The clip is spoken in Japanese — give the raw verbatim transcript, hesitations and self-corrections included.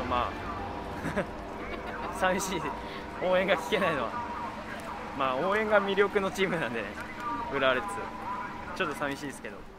まあ寂しい、応援が聞けないのは、まあ応援が魅力のチームなんでね、浦和レッズちょっと寂しいですけど。